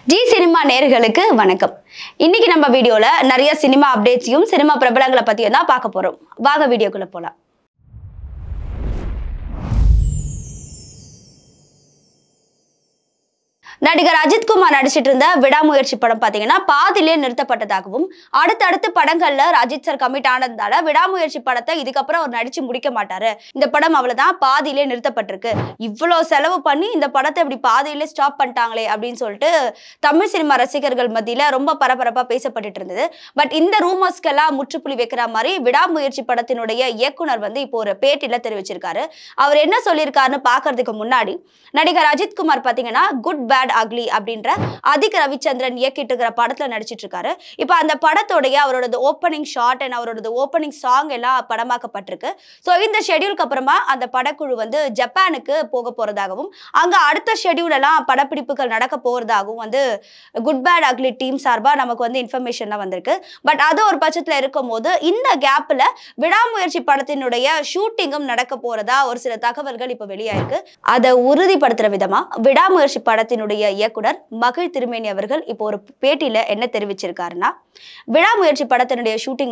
G cinema நேயர்களுக்கு வணக்கம். இன்னைக்கு நம்ம வீடியோல நிறைய சினிமா அப்டேட்ஸையும் சினிமா பிரபலங்களை பத்தியும் தான் பார்க்க போறோம். வாங்க வீடியோக்குள்ள போலாம். நடிகர் அஜித் குமார் நடிச்சிட்டு இருந்த விடாமுயற்சி படம் பாத்தீங்கன்னா பாதியிலே நிறுத்தப்பட்டதாகவும் அடுத்தடுத்து படங்கள்ல அஜித் சார் கமிட் ஆனதால விடாமுயற்சி படத்தை இதுக்கப்புறம் அவர் நடிச்சு முடிக்க மாட்டாரு, இந்த படம் அவ்வளவுதான் பாதியிலே நிறுத்தப்பட்டிருக்கு, இவ்வளவு செலவு பண்ணி இந்த படத்தை இப்படி பாதியிலே ஸ்டாப் பண்ணிட்டாங்களே அப்படின்னு சொல்லிட்டு தமிழ் சினிமா ரசிகர்கள் மத்தியில ரொம்ப பரபரப்பா பேசப்பட்டு இருந்தது. பட் இந்த ரூமர்ஸ்க்கெல்லாம் முற்றுப்புள்ளி வைக்கிற மாதிரி விடாமுயற்சி படத்தினுடைய இயக்குனர் இப்போ ஒரு பேட்டியில தெரிவிச்சிருக்காரு. அவர் என்ன சொல்லியிருக்காருன்னு பாக்குறதுக்கு முன்னாடி நடிகர் அஜித் குமார் பாத்தீங்கன்னா குட் பேட் அக்லி அப்படின்ற அதிக் ரவிச்சந்திரன் இயக்கிட்டு இருக்கிற படத்துல நடிச்சிட்டு இருக்காரு. இப்ப அந்த படத்தோடைய அவரோட ஓப்பனிங் ஷாட் அண்ட் அவரோட ஓப்பனிங் சாங் எல்லாம் படமாக்கப்பட்டிருக்கு. சோ இந்த ஷெட்யூலுக்கு அப்புறமா அந்த படக்குழு ஜப்பானுக்கு போக போறதாகவும் அங்க அடுத்த ஷெட்யூல் எல்லாம் படப்பிடிப்புகள் நடக்க போறதாகவும் குட் பேட் அக்லி டீம் சார்பா நமக்கு இன்ஃபர்மேஷன்லாம் வந்திருக்கு. பட் அது ஒரு பட்சத்துல இருக்கும் போது இந்த கேப்ல விடாமுயற்சி படத்தினுடைய ஷூட்டிங்கும் நடக்க போறதா ஒரு சில தகவல்கள் இப்ப வெளியாயிருக்கு. அதை உறுதிப்படுத்துற விதமா விடாமுயற்சி படத்தினுடைய இயக்குனர் மகிழ் திருமேனி அவர்கள் இப்போ ஒரு பேட்டியில என்ன தெரிவிச்சிருக்காருன்னா, விடாமுயற்சி படத்தினுடைய ஷூட்டிங்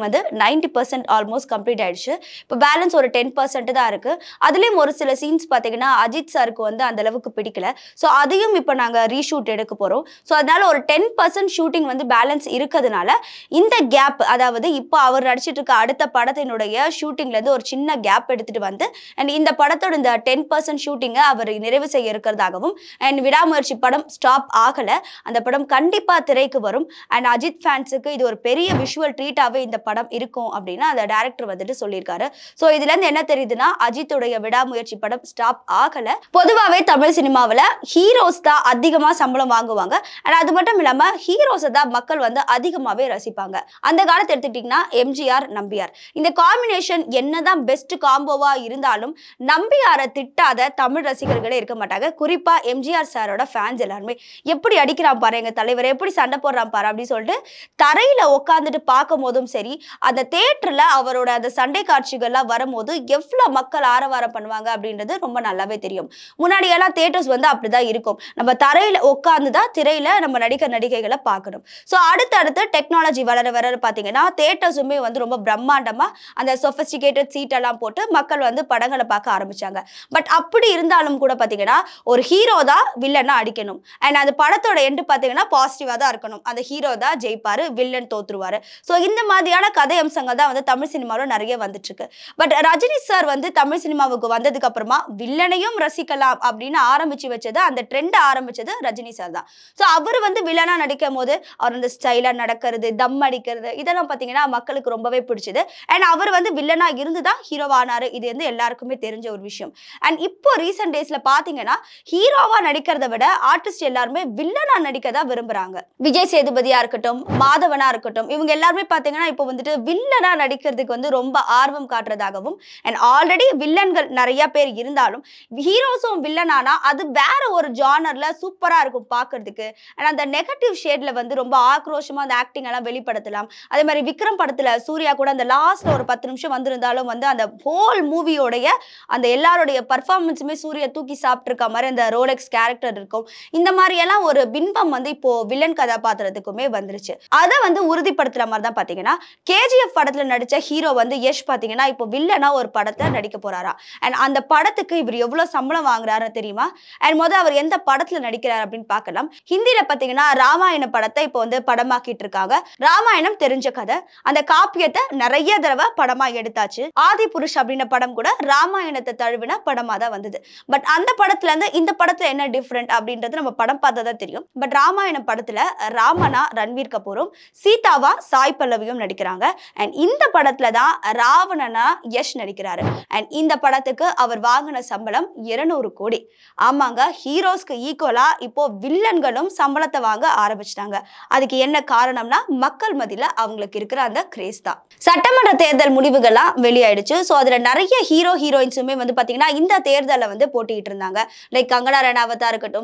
90% ஆல்மோஸ்ட் கம்ப்ளீட் ஆயிடுச்சு. இப்போ பேலன்ஸ் ஒரு 10% தான் இருக்கு. அதுலயும் ஒரு சில சீன்ஸ் பாத்தீங்கன்னா அஜித் சாருக்கு அந்த அளவுக்கு பிடிக்கல. ஸோ அதையும் இப்போ நாங்க ரீஷூட் எடுக்க போறோம். ஸோ அதனால ஒரு 10% ஷூட்டிங் பேலன்ஸ் இருக்கிறதுனால இந்த கேப், அதாவது இப்போ அவர் நடிச்சிட்டு இருக்க அடுத்த படத்தினுடைய ஷூட்டிங்ல இருந்து ஒரு சின்ன கேப் எடுத்துட்டு அண்ட் இந்த படத்தோட இந்த 10% ஷூட்டிங்கை அவர் நிறைவு செய்ய இருக்கிறதாகவும் அண்ட் விடாமுயற்சி படம் ஸ்டாப் ஆகல, அந்த படம் கண்டிப்பா திரைக்கு வரும் அண்ட் அஜித் ஃபேன்ஸுக்கு இது ஒரு பெரிய விஷுவல் ட்ரீட்டாவே இந்த படம் இருக்கும் அப்படின்னு அந்த டைரக்டர் சொல்லியிருக்காரு. சோ இதுல இருந்து என்ன தெரியுதுன்னா அஜித்துடைய விடாமுயற்சி படம் ஸ்டாப் ஆகல. பொதுவாவே தமிழ் சினிமாவில் ஹீரோஸ் தான் அதிகமா சம்பளம் வாங்குவாங்க அண்ட் அது மட்டும் இல்லாம ஹீரோஸை தான் மக்கள் அதிகமாவே ரசிப்பாங்க. அந்த காலத்தை எடுத்துக்கிட்டீங்கன்னா எம்ஜிஆர் நம்பியார், இந்த காம்பினேஷன் என்னதான் பெஸ்ட் காம்போவா இருந்தாலும் நம்பியாரை திட்டாத தமிழ் ரசிகர்களே இருக்க மாட்டாங்க. குறிப்பா எம்ஜிஆர் சாரோட ஃபேன்ஸ் எல்லாருமே எப்படி அடிக்கிறான் பாரு எங்க தலைவர், எப்படி சண்டை போடுறான் பாரு அப்படின்னு சொல்லிட்டு தரையில உட்காந்துட்டு பார்க்கும் போதும் சரி, அந்த தியேட்டர்ல அவரோட அந்த சண்டை காட்சிகள்லாம் வரும்போது எவ்வளவு மக்கள் ஆரவாரம் பண்ணுவாங்க அப்படின்றது ரொம்ப நல்லாவே தெரியும். முன்னாடி எல்லாம் தியேட்டர்ஸ் அப்படிதான் இருக்கும், நம்ம தரையில உட்காந்துதான் திரையில நம்ம நடிகைகளை பார்க்கணும். ஸோ அடுத்தடுத்து டெக்னாலஜி வளர வர பார்த்தீங்கன்னா தியேட்டர்ஸுமே ரொம்ப பிரம்மாண்டமா அந்த சொஃபிஸ்டிகேட்டட் சீட் எல்லாம் போட்டு மக்கள் படங்களை பார்க்க ஆரம்பிச்சாங்க. பட் அப்படி இருந்தாலும் கூட பார்த்தீங்கன்னா ஒரு ஹீரோ தான் வில்லனா அடிக்கணும் அண்ட் அந்த படத்தோட எண்டு பார்த்தீங்கன்னா பாசிட்டிவா தான் இருக்கணும், அந்த ஹீரோ தான் ஜெயிப்பாரு, வில்லன் தோத்துருவாரு. ஸோ இந்த மாதிரியான கதை அம்சங்கள் தான் தமிழ் சினிமாவில் நிறைய வந்துட்டு இருக்கு. பட் ரஜினி சார் தமிழ் சினிமாவுக்கு வந்ததுக்கு அப்புறமா வில்லனையும் ரசிக்கலாம் அப்படின்னு ஆரம்பிச்சு வச்சது, அந்த ட்ரெண்ட் ஆரம்பிச்சது ரஜினி சார் தான். ஸோ அவர் வில்லனா நடிக்கும் போது அவர் அந்த ஸ்டைலா நடக்கிறது, தம் அடிக்கிறது, இதெல்லாம் பார்த்தீங்கன்னா மக்களுக்கு ரொம்பவே பிடிச்சது அண்ட் அவர் வில்லனா இருந்துதான் ஹீரோவானாரு. இது எல்லாருக்குமே தெரிஞ்ச ஒரு விஷயம். அண்ட் இப்போ ரீசெண்ட் டேஸ்ல பாத்தீங்கன்னா ஹீரோவா நடிக்கிறத விட ஆர்டிஸ்ட் எல்லாருமே வில்லனா நடிக்க தான் விரும்புறாங்க. விஜய் சேதுபதியா இருக்கட்டும், மாதவனா இருக்கட்டும், இவங்க எல்லாருமே பாத்தீங்கன்னா இப்போ வில்லனா நடிக்கிறதுக்கு ரொம்ப ஆர்வம் காட்டுறதாகவும் அண்ட் ஆல்ரெடி வில்லன்கள் நிறைய பேர் இருந்தாலும் ஹீரோஸும் வில்லனானா அது வேற ஒரு ஜானர்ல சூப்பரா இருக்கும் பார்க்கிறதுக்கு. அண்ட் அந்த நெகட்டிவ் ஷேட்ல ரொம்ப ஆக்ரோஷமா அந்த ஆக்டிங் எல்லாம் வெளிப்படுத்தலாம். அதே மாதிரி விக்ரம் படத்துல சூர்யா கூட அந்த லாஸ்ட்ல ஒரு 10 நிமிஷம் வந்திருந்தாலும் அந்த ஹோல் மூவியோடைய அந்த எல்லாருடைய பர்ஃபார்மன்ஸுமே சூர்யா தூக்கி சாப்பிட்டு இருக்க மாதிரி அந்த ரோலெக்ஸ் கேரக்டர் இருக்கும். இந்த மாதிரி எல்லாம் ஒரு பின்பம் இப்போ வில்லன் கதாபாத்திரத்துக்குமே வந்துருச்சு. அதை உறுதிப்படுத்துற மாதிரி தான் பாத்தீங்கன்னா கேஜிஎஃப் படத்துல நடிச்ச ஹீரோ யஷ் பாத்தீங்கன்னா இப்போ வில்லனா ஒரு படத்தை நடிக்க போறாரா அண்ட் அந்த படத்துக்கு இவர் எவ்வளவு சம்பளம் வாங்குறாரு தெரியுமா? அண்ட் அவர் எந்த படத்துல நடிக்கிறார் அப்படின்னு பார்க்கலாம். ஹிந்தியில பாத்தீங்கன்னா ராமாயண படத்தை இப்போ படமாக்கிட்டு இருக்காங்க. ராமாயணம் தெரிஞ்ச கதை, அந்த காப்பியத்தை நிறைய தடவை படமா எடுத்தாச்சு. ஆதி புருஷ் அப்படின்ற படம் கூட ராமாயணத்தை தழுவின படமா தான் வந்தது. பட் அந்த படத்துல இருந்து இந்த படத்துல என்ன டிஃபரெண்ட் அப்படின்றது நம்ம படம் பார்த்தா தெரியும். பட் ராமாயண படத்துல ராமனா ரன்வீர் கபூரும் சீதாவா சாய் பல்லவியும் நடிக்கிறாங்க அண்ட் இந்த படத்துல தான் ராவணனா யஷ் நடிக்கிறாரு அண்ட் இந்த படத்துக்கு அவர் வாங்கின சம்பளம் 200 கோடி. ஆமாங்க, ஹீரோஸ்க்கு ஈக்குவலா இப்போ வில்லன்களும் சம்பளத்தை வாங்க ஆரம்பிச்சிட்டாங்க. அதுக்கு என்ன காரணம்னா மக்கள் மத்தியில அவங்களுக்கு இருக்கிற அந்த கிரேஸ் தான். சட்டமன்ற தேர்தல் முடிவுகள்லாம் வெளியாயிடுச்சு. ஸோ அதுல நிறைய ஹீரோயின்ஸுமே பாத்தீங்கன்னா இந்த தேர்தலை போட்டிட்டு இருந்தாங்க. லைக் கங்கனா ரனாவத்தா இருக்கட்டும், சுரேஷ்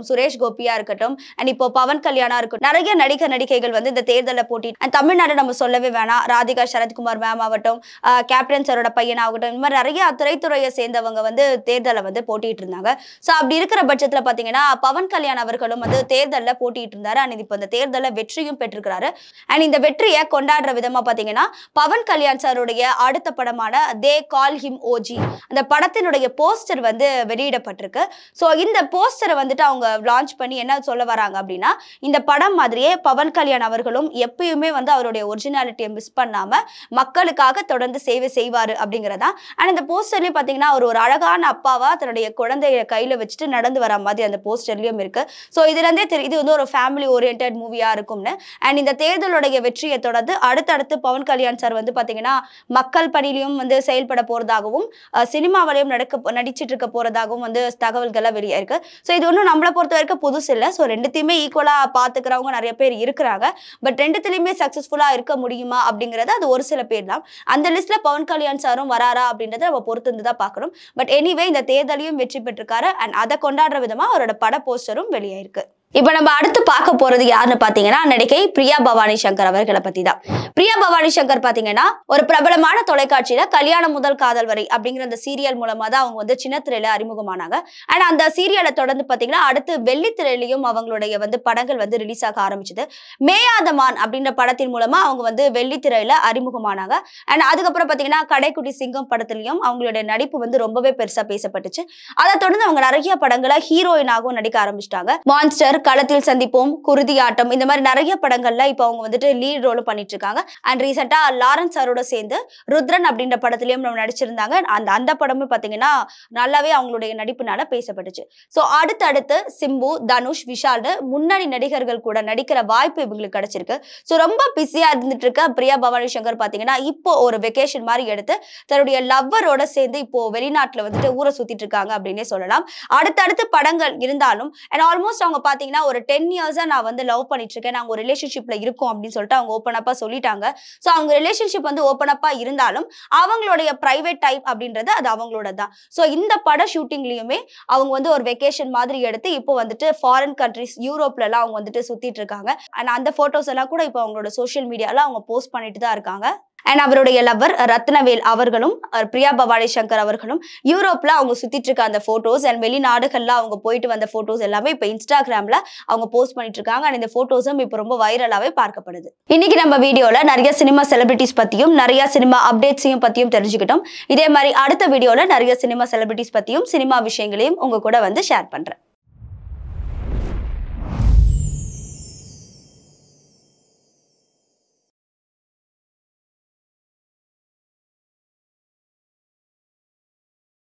கோபியா இருக்கட்டும் அண்ட் இப்போ பவன் கல்யாணா இருக்கட்டும், நிறைய நடிகைகள் வந்து இந்த தேர்தலில் போட்டி. அண்ட் தமிழ்நாடு நம்ம சொல்லவே வேணாம், ராதிகா சரத்குமார் மேம் ஆகட்டும், கேப்டன் சரோட பையன் ஆகட்டும், இந்த மாதிரி நிறைய திரைத்துறையை சேர்ந்தவங்க வந்து தேர்தலை வந்து போட்டிட்டு இருந்தாங்க. ஸோ அப்படி இருக்கிற பட்சத்தில் பார்த்தீங்கன்னா பவன் கல்யாண் அவர்களும் வந்து தேர்தலில் போட்டிட்டு இருந்தாரு. அண்ட் இப்போ இந்த தேர்தலில் வெற்றியும் பெற்றிருக்கிறாரு. அண்ட் இந்த வெற்றியை கொண்டாடுற விதமா பார்த்தீங்கன்னா பவன் கல்யாண் சாருடைய அடுத்த படமான தே கால் ஹிம் ஓஜி அந்த படத்தினுடைய போஸ்டர் வந்து வெளியிடப்பட்டிருக்கு. ஸோ இந்த போஸ்டரை வந்துட்டு அவங்க லான்ச் பண்ணி என்ன சொல்ல வராங்க அப்படின்னா, இந்த படம் மாதிரியே பவன் கல்யாண் அவர்களும் எப்பயுமே வந்து அவருடைய ஒரிஜினாலிட்டியை மிஸ் பண்ணாம மக்களுக்காக தொடர்ந்து சேவை செய்வாரு அப்படிங்கிறதா. அண்ட் இந்த போஸ்டர்லயும் பாத்தீங்கன்னா அவர் ஒரு அழகான அப்பாவா தன்னுடைய குழந்தைய கையில வச்சுட்டு நடந்து வர மாதிரி அந்த போஸ்டர்லயும் இருக்கு. ஸோ இதுல இருந்தே இது வந்து ஒரு ஃபேமிலி ஓரியன்டட் மூவியா இருக்கும்னு. அண்ட் இந்த தேர்தலுடைய வெற்றியை தொடர்ந்து அடுத்தடுத்து பவன் கல்யாண் சார் வந்து பாத்தீங்கன்னா மக்கள் பணியிலும் வந்து செயல்பட போறதாகவும் சினிமாவிலையும் நடிச்சிட்டு இருக்க போறதாகவும் வந்து தகவல்கள் வெளியே இருக்கு. ஸோ இது ஒன்றும் நம்மளை பொறுத்த வரைக்கும் புதுசு இல்லை. ஸோ ரெண்டுத்தையுமே ஈக்குவலா பாத்துக்கிறவங்க நிறைய பேர் இருக்கிறாங்க. பட் ரெண்டுத்திலையுமே சக்சஸ்ஃபுல்லா இருக்க முடியுமா அப்படிங்கறது அது ஒரு சில பேர் தான். அந்த லிஸ்ட்ல பவன் கல்யாண் சாரும் வராரா அப்படின்றத நம்ம பொறுத்து இருந்து தான் பார்க்கணும். பட் எனிவே இந்த தேர்தலையும் வெற்றி பெற்றிருக்காரு. அண்ட் அதை கொண்டாடுற விதமா அவரோட பட போஸ்டரும் வெளியாயிருக்கு. இப்ப நம்ம அடுத்து பார்க்க போறது யாருன்னு பாத்தீங்கன்னா நடிகை பிரியா பவானி சங்கர் அவர்களை பத்தி தான். பிரியா பவானி சங்கர் பாத்தீங்கன்னா ஒரு பிரபலமான தொலைக்காட்சியில கல்யாணம் முதல் காதல் வரை அப்படிங்கிற அந்த சீரியல் மூலமா தான் அவங்க வந்து சின்ன திரையில அறிமுகமானாங்க. அண்ட் அந்த சீரியலை தொடர்ந்து பாத்தீங்கன்னா அடுத்து வெள்ளித்திரையிலையும் அவங்களுடைய வந்து படங்கள் வந்து ரிலீஸ் ஆக ஆரம்பிச்சது. மேயாதமான் அப்படின்ற படத்தின் மூலமா அவங்க வந்து வெள்ளித்திரையில அறிமுகமானாங்க. அண்ட் அதுக்கப்புறம் பாத்தீங்கன்னா கடைக்குட்டி சிங்கம் படத்திலையும் அவங்களுடைய நடிப்பு வந்து ரொம்பவே பெருசா பேசப்பட்டுச்சு. அதை தொடர்ந்து அவங்க நிறைய படங்களை ஹீரோயினாகவும் நடிக்க ஆரம்பிச்சிட்டாங்க. மான்ஸ்டர், களத்தில் சந்திப்போம், குருதி ஆட்டம், இந்த மாதிரி நிறைய படங்கள்ல இப்ப அவங்க வந்துட்டு லீட் ரோல் பண்ணிட்டு இருக்காங்க. அண்ட் ரீசெண்டா லாரன்ஸ் சாரோட சேர்ந்து ருத்ரன் அப்படின்ற படத்திலயும் நம்ம நடிச்சிருந்தாங்க. அந்த படமும் பாத்தீங்கன்னா நல்லாவே அவங்களுடைய நடிப்புனால பேசப்பட்டுச்சு. சோ அடுத்தடுத்து சிம்பு, தனுஷ், விஷால் முன்னணி நடிகர்கள் கூட நடிக்கிற வாய்ப்பு இவங்களுக்கு கிடைச்சிருக்கு. சோ ரொம்ப பிஸியா இருந்துட்டு இருக்க பிரியா பவானி சங்கர் பாத்தீங்கன்னா இப்போ ஒரு வெக்கேஷன் மாதிரி எடுத்து தன்னுடைய லவ்வரோட சேர்ந்து இப்போ வெளிநாட்டுல வந்துட்டு ஊரை சுத்திட்டு இருக்காங்க அப்படின்னே சொல்லலாம். அடுத்தடுத்து படங்கள் இருந்தாலும் அண்ட் ஆல்மோஸ்ட் அவங்க பாத்தீங்கன்னா ஒரு 10 இயர்ஸா நான் வந்து லவ் பண்ணிட்டு இருக்கேன், நாங்க ஒரு ரிலேஷன்ஷிப்ல இருக்கோம் அப்படின்னு சொல்லிட்டு அவங்க ஓப்பன் அப்பா சொல்லிட்டாங்க. சோ அவங்க ரிலேஷன்ஷிப் வந்து ஓப்பன் அப்பா இருந்தாலும் அவங்களுடைய பிரைவேட் டைப் அப்படின்றது அது அவங்களோட தான். சோ இந்த பட ஷூட்டிங்லயுமே அவங்க வந்து ஒரு வெக்கேஷன் மாதிரி எடுத்து இப்போ வந்துட்டு ஃபாரின் கண்ட்ரிஸ் யூரோப்ல எல்லாம் அவங்க வந்துட்டு சுத்திட்டு இருக்காங்க. அண்ட் அந்த போட்டோஸ் எல்லாம் கூட இப்போ அவங்களோட சோசியல் மீடியால அவங்க போஸ்ட் பண்ணிட்டு தான் இருக்காங்க. அண்ட் அவருடைய லவர் ரத்னவேல் அவர்களும் பிரியா பவானி சங்கர் அவர்களும் யூரோப்ல அவங்க சுத்திட்டு இருக்க அந்த போட்டோஸ் அண்ட் வெளிநாடுகள்ல அவங்க போயிட்டு வந்த போட்டோஸ் எல்லாமே இப்ப இன்ஸ்டாகிராம்ல அவங்க போஸ்ட் பண்ணிட்டு இருக்காங்க. அண்ட் இந்த போட்டோஸும் இப்ப ரொம்ப வைரலாவே பார்க்கப்படுது. இன்னைக்கு நம்ம வீடியோல நிறைய சினிமா செலிபிரிட்டிஸ் பத்தியும் நிறைய சினிமா அப்டேட்ஸையும் பத்தியும் தெரிஞ்சுக்கிட்டோம். இதே மாதிரி அடுத்த வீடியோல நிறைய சினிமா செலிபிரிட்டிஸ் பத்தியும் சினிமா விஷயங்களையும் உங்க கூட வந்து ஷேர் பண்றேன்.